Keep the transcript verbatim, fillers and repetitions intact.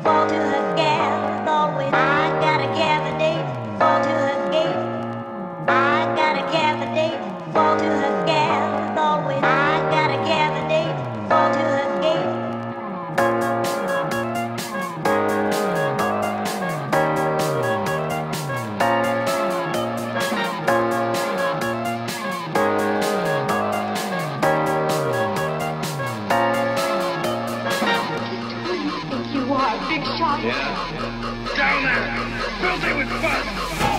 fall to her gal, always. I got a cavity, fall to her gate. I got a cavity, fall to her gal, always. I got a cavity, fall to her gate. Yeah. Down there! Filthy with fun!